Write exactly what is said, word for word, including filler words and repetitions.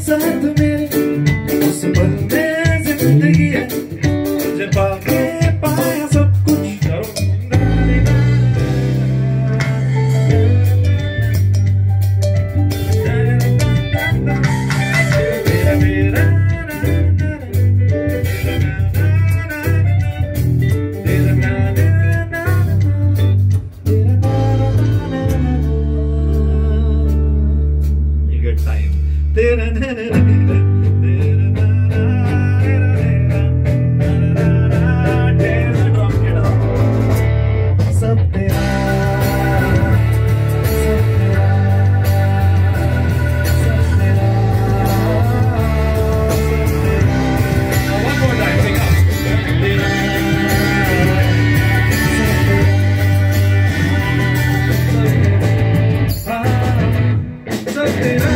साथ मेरे उस पल में जिंदगी है, जब पाके पाया सब कुछ time. सब तेरा, सब तेरा, सब तेरा, सब तेरा। One more time, sing out. तेरा, सब तेरा, सब तेरा, सब तेरा।